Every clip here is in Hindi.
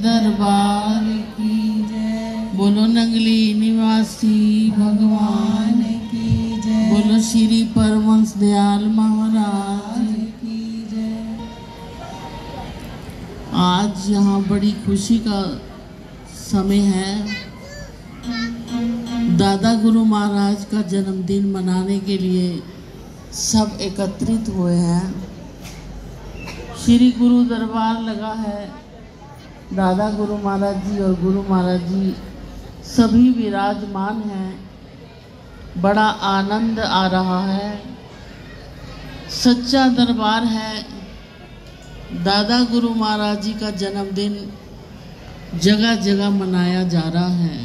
दरबार की जय। बोलो नंगली निवासी भगवान की जय। बोलो श्री परमहंस दयाल महाराज की जय। आज यहाँ बड़ी खुशी का समय है। दादा गुरु महाराज का जन्मदिन मनाने के लिए सब एकत्रित हुए हैं। श्री गुरु दरबार लगा है। दादा गुरु महाराज जी और गुरु महाराज जी सभी विराजमान हैं। बड़ा आनंद आ रहा है। सच्चा दरबार है। दादा गुरु महाराज जी का जन्मदिन जगह जगह मनाया जा रहा है।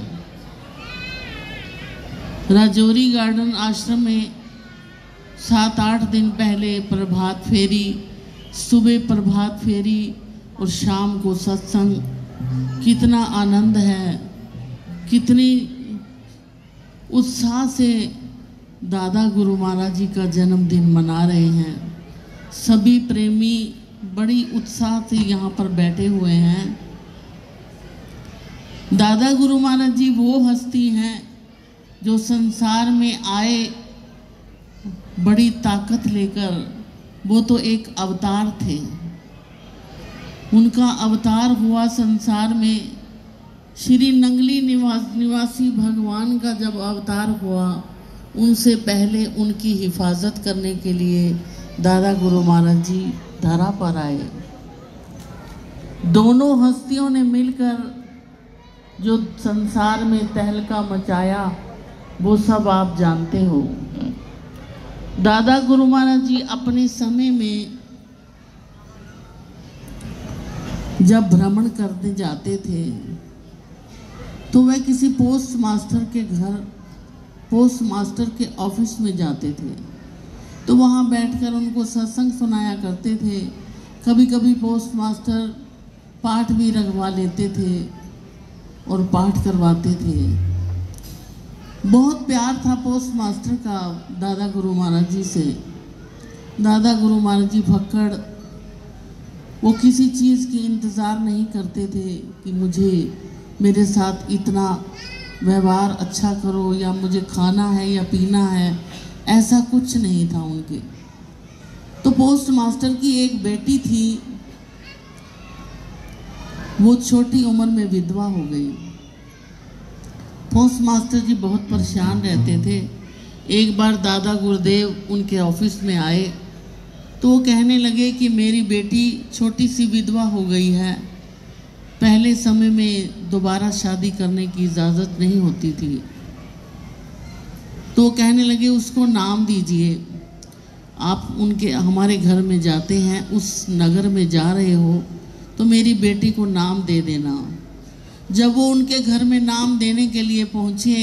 राजौरी गार्डन आश्रम में 7-8 दिन पहले प्रभात फेरी, सुबह प्रभात फेरी और शाम को सत्संग। कितना आनंद है, कितनी उत्साह से दादा गुरु महाराज जी का जन्मदिन मना रहे हैं। सभी प्रेमी बड़ी उत्साह से यहाँ पर बैठे हुए हैं। दादा गुरु महाराज जी वो हस्ती हैं जो संसार में आए बड़ी ताकत लेकर। वो तो एक अवतार थे। उनका अवतार हुआ संसार में। श्री नंगली निवासी भगवान का जब अवतार हुआ, उनसे पहले उनकी हिफाजत करने के लिए दादा गुरु महाराज जी धरा पर आए। दोनों हस्तियों ने मिलकर जो संसार में तहलका मचाया वो सब आप जानते हो। दादा गुरु महाराज जी अपने समय में जब भ्रमण करने जाते थे तो वह किसी पोस्ट मास्टर के घर, पोस्ट मास्टर के ऑफिस में जाते थे। तो वहाँ बैठकर उनको सत्संग सुनाया करते थे। कभी कभी पोस्ट मास्टर पाठ भी रखवा लेते थे और पाठ करवाते थे। बहुत प्यार था पोस्ट मास्टर का दादा गुरु महाराज जी से। दादा गुरु महाराज जी भक्कड़, वो किसी चीज़ की इंतज़ार नहीं करते थे कि मुझे मेरे साथ इतना व्यवहार अच्छा करो या मुझे खाना है या पीना है, ऐसा कुछ नहीं था उनके। तो पोस्ट मास्टर की एक बेटी थी, वो छोटी उम्र में विधवा हो गई। पोस्ट मास्टर जी बहुत परेशान रहते थे। एक बार दादा गुरुदेव उनके ऑफिस में आए तो वो कहने लगे कि मेरी बेटी छोटी सी विधवा हो गई है। पहले समय में दोबारा शादी करने की इजाज़त नहीं होती थी। तो कहने लगे उसको नाम दीजिए। आप उनके हमारे घर में जाते हैं, उस नगर में जा रहे हो तो मेरी बेटी को नाम दे देना। जब वो उनके घर में नाम देने के लिए पहुंचे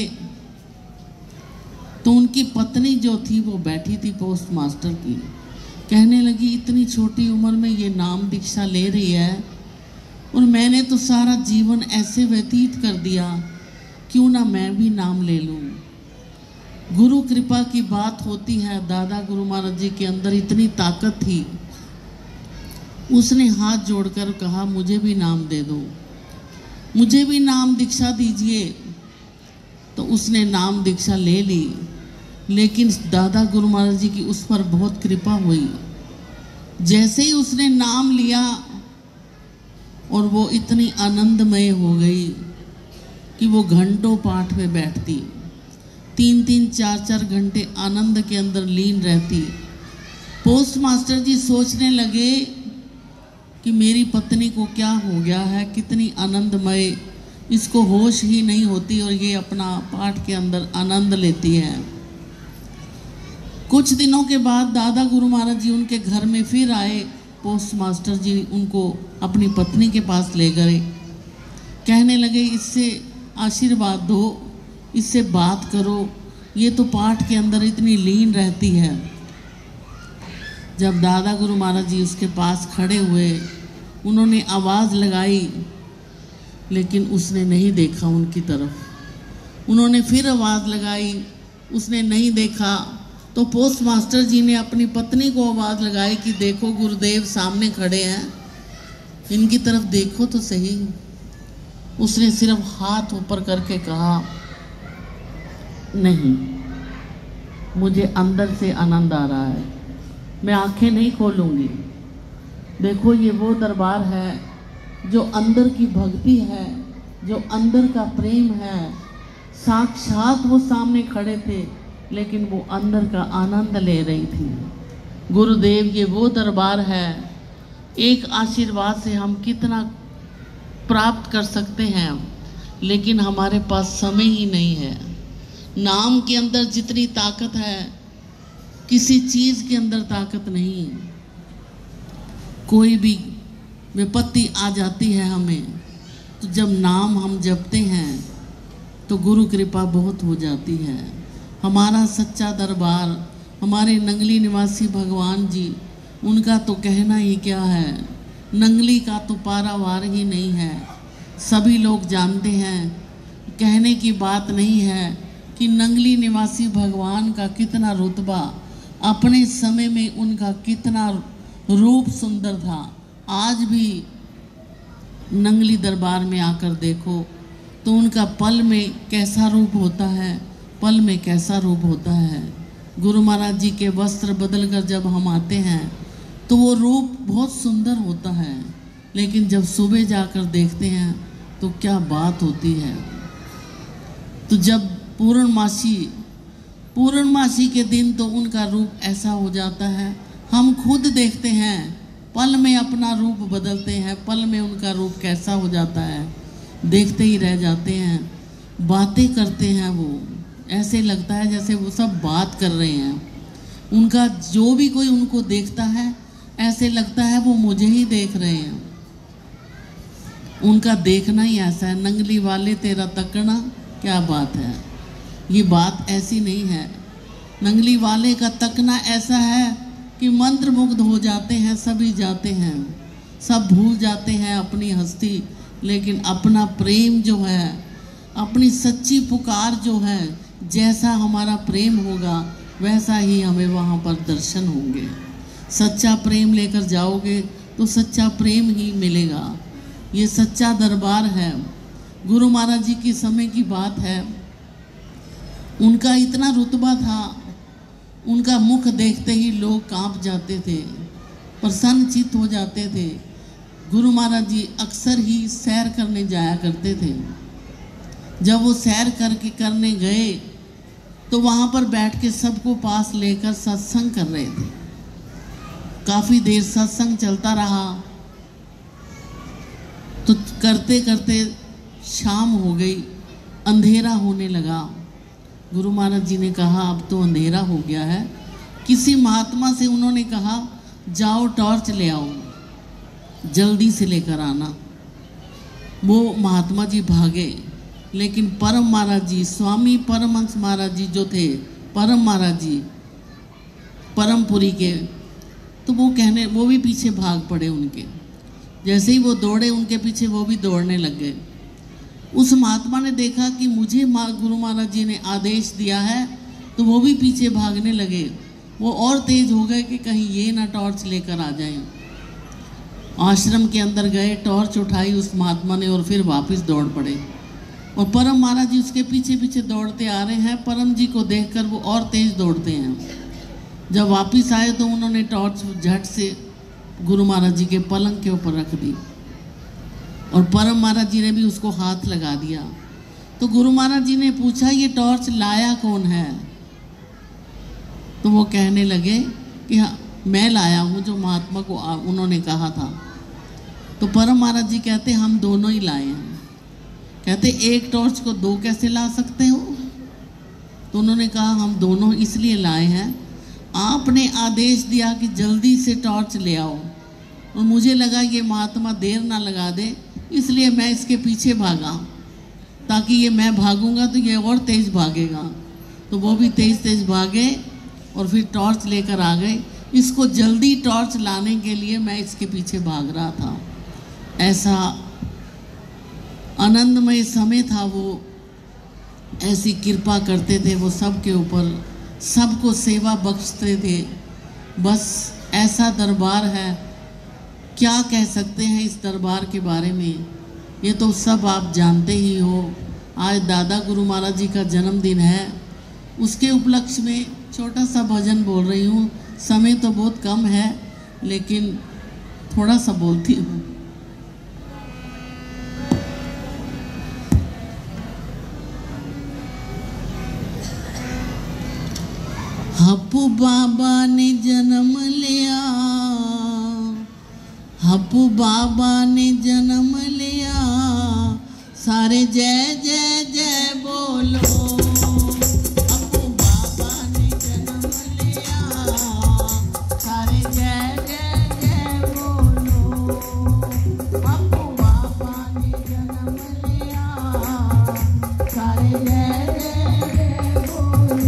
तो उनकी पत्नी जो थी वो बैठी थी पोस्ट मास्टर की। कहने लगी इतनी छोटी उम्र में ये नाम दीक्षा ले रही है और मैंने तो सारा जीवन ऐसे व्यतीत कर दिया, क्यों ना मैं भी नाम ले लूं। गुरु कृपा की बात होती है। दादा गुरु महाराज जी के अंदर इतनी ताकत थी। उसने हाथ जोड़कर कहा मुझे भी नाम दे दो, मुझे भी नाम दीक्षा दीजिए। तो उसने नाम दीक्षा ले ली। लेकिन दादा गुरु महाराज जी की उस पर बहुत कृपा हुई। जैसे ही उसने नाम लिया और वो इतनी आनंदमय हो गई कि वो घंटों पाठ में बैठती, 3-3, 4-4 घंटे आनंद के अंदर लीन रहती। पोस्ट मास्टर जी सोचने लगे कि मेरी पत्नी को क्या हो गया है, कितनी आनंदमय, इसको होश ही नहीं होती और ये अपना पाठ के अंदर आनंद लेती है। कुछ दिनों के बाद दादा गुरु महाराज जी उनके घर में फिर आए। पोस्ट मास्टर जी उनको अपनी पत्नी के पास ले गए। कहने लगे इससे आशीर्वाद दो, इससे बात करो, ये तो पाठ के अंदर इतनी लीन रहती है। जब दादा गुरु महाराज जी उसके पास खड़े हुए, उन्होंने आवाज़ लगाई लेकिन उसने नहीं देखा उनकी तरफ। उन्होंने फिर आवाज़ लगाई, उसने नहीं देखा। तो पोस्ट मास्टर जी ने अपनी पत्नी को आवाज़ लगाई कि देखो गुरुदेव सामने खड़े हैं, इनकी तरफ देखो तो सही। उसने सिर्फ हाथ ऊपर करके कहा, नहीं, मुझे अंदर से आनंद आ रहा है, मैं आंखें नहीं खोलूंगी। देखो, ये वो दरबार है जो अंदर की भक्ति है, जो अंदर का प्रेम है। साक्षात वो सामने खड़े थे, लेकिन वो अंदर का आनंद ले रही थी। गुरुदेव, ये वो दरबार है, एक आशीर्वाद से हम कितना प्राप्त कर सकते हैं, लेकिन हमारे पास समय ही नहीं है। नाम के अंदर जितनी ताकत है, किसी चीज़ के अंदर ताकत नहीं। कोई भी विपत्ति आ जाती है हमें, तो जब नाम हम जपते हैं तो गुरु कृपा बहुत हो जाती है। हमारा सच्चा दरबार, हमारे नंगली निवासी भगवान जी, उनका तो कहना ही क्या है, नंगली का तो पारावार ही नहीं है। सभी लोग जानते हैं, कहने की बात नहीं है कि नंगली निवासी भगवान का कितना रुतबा, अपने समय में उनका कितना रूप सुंदर था। आज भी नंगली दरबार में आकर देखो तो उनका पल में कैसा रूप होता है, पल में कैसा रूप होता है। गुरु महाराज जी के वस्त्र बदलकर जब हम आते हैं तो वो रूप बहुत सुंदर होता है, लेकिन जब सुबह जाकर देखते हैं तो क्या बात होती है। तो जब पूर्णमासी के दिन तो उनका रूप ऐसा हो जाता है, हम खुद देखते हैं, पल में अपना रूप बदलते हैं, पल में उनका रूप कैसा हो जाता है, देखते ही रह जाते हैं। बातें करते हैं वो, ऐसे लगता है जैसे वो सब बात कर रहे हैं। उनका जो भी कोई उनको देखता है, ऐसे लगता है वो मुझे ही देख रहे हैं। उनका देखना ही ऐसा है, नंगली वाले तेरा तकना क्या बात है। ये बात ऐसी नहीं है। नंगली वाले का तकना ऐसा है कि मंत्रमुग्ध हो जाते हैं, सभी जाते हैं, सब भूल जाते हैं अपनी हस्ती, लेकिन अपना प्रेम जो है, अपनी सच्ची पुकार जो है, जैसा हमारा प्रेम होगा वैसा ही हमें वहाँ पर दर्शन होंगे। सच्चा प्रेम लेकर जाओगे तो सच्चा प्रेम ही मिलेगा। ये सच्चा दरबार है। गुरु महाराज जी की समय की बात है, उनका इतना रुतबा था, उनका मुख देखते ही लोग कांप जाते थे, प्रसन्नचित्त हो जाते थे। गुरु महाराज जी अक्सर ही सैर करने जाया करते थे। जब वो सैर करने गए तो वहाँ पर बैठ के सबको पास लेकर सत्संग कर रहे थे। काफ़ी देर सत्संग चलता रहा, तो करते करते शाम हो गई, अंधेरा होने लगा। गुरु महाराज जी ने कहा अब तो अंधेरा हो गया है। किसी महात्मा से उन्होंने कहा जाओ टॉर्च ले आओ, जल्दी से लेकर आना। वो महात्मा जी भागे, लेकिन परम महाराज जी, स्वामी परमहंस महाराज जी जो थे, परम महाराज जी परमपुरी के, तो वो भी पीछे भाग पड़े उनके। जैसे ही वो दौड़े उनके पीछे वो भी दौड़ने लग गए। उस महात्मा ने देखा कि मुझे गुरु महाराज जी ने आदेश दिया है, तो वो भी पीछे भागने लगे। वो और तेज हो गए कि कहीं ये ना टॉर्च लेकर आ जाए। आश्रम के अंदर गए, टॉर्च उठाई उस महात्मा ने और फिर वापस दौड़ पड़े। और परम महाराज जी उसके पीछे पीछे दौड़ते आ रहे हैं। परम जी को देखकर वो और तेज दौड़ते हैं। जब वापस आए तो उन्होंने टॉर्च झट से गुरु महाराज जी के पलंग के ऊपर रख दी और परम महाराज जी ने भी उसको हाथ लगा दिया। तो गुरु महाराज जी ने पूछा ये टॉर्च लाया कौन है? तो वो कहने लगे कि हाँ मैं लाया हूँ, जो महात्मा को उन्होंने कहा था। तो परम महाराज जी कहते हम दोनों ही लाए हैं। कहते एक टॉर्च को दो कैसे ला सकते हो? तो उन्होंने कहा हम दोनों इसलिए लाए हैं, आपने आदेश दिया कि जल्दी से टॉर्च ले आओ और मुझे लगा ये महात्मा देर ना लगा दे, इसलिए मैं इसके पीछे भागा, ताकि ये मैं भागूंगा तो ये और तेज भागेगा। तो वो भी तेज तेज भागे और फिर टॉर्च लेकर आ गए। इसको जल्दी टॉर्च लाने के लिए मैं इसके पीछे भाग रहा था। ऐसा आनंदमय समय था वो, ऐसी कृपा करते थे वो सबके ऊपर, सबको सेवा बख्शते थे। बस ऐसा दरबार है, क्या कह सकते हैं इस दरबार के बारे में। ये तो सब आप जानते ही हो। आज दादा गुरु महाराज जी का जन्मदिन है, उसके उपलक्ष्य में छोटा सा भजन बोल रही हूँ। समय तो बहुत कम है लेकिन थोड़ा सा बोलती हूँ। हप्पू बाबा ने जन्म लिया, हप्पू बाबा ने जन्म लिया, सारे जय जय जय बोलो। हप्पू बाबा ने जन्म लिया, सारे जय जय जय बोलो। हप्पू बाबा ने जन्म लिया, सारे जय जय जय बोलो।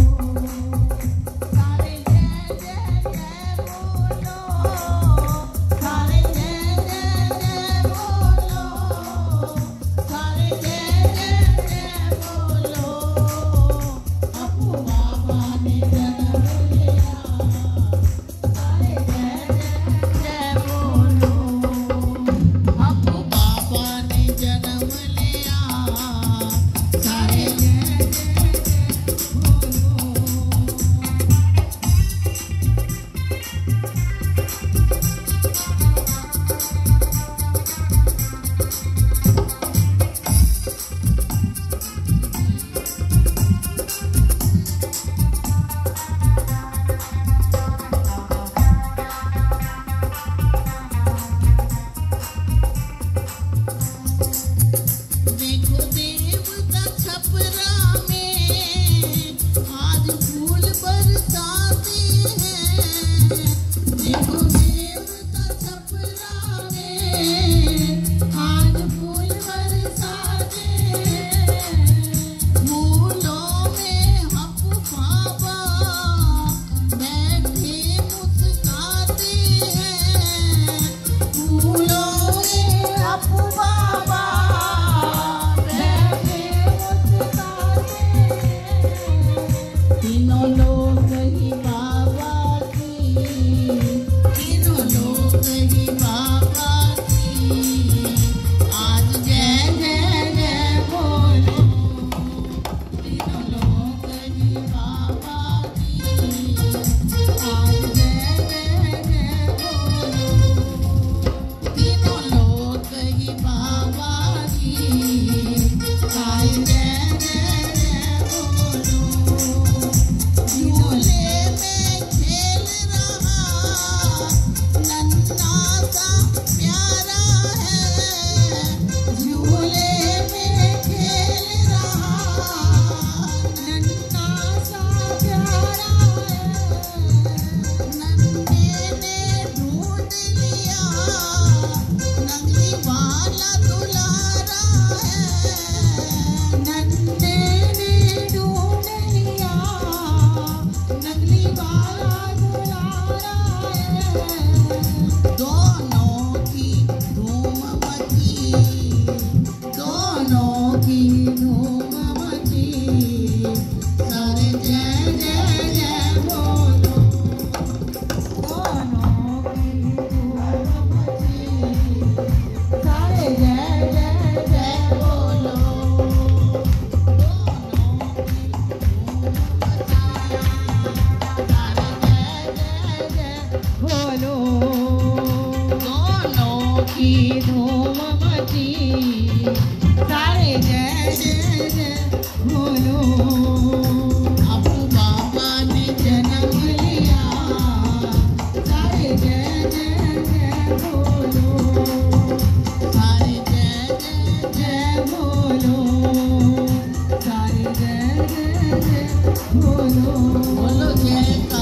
बोलो जय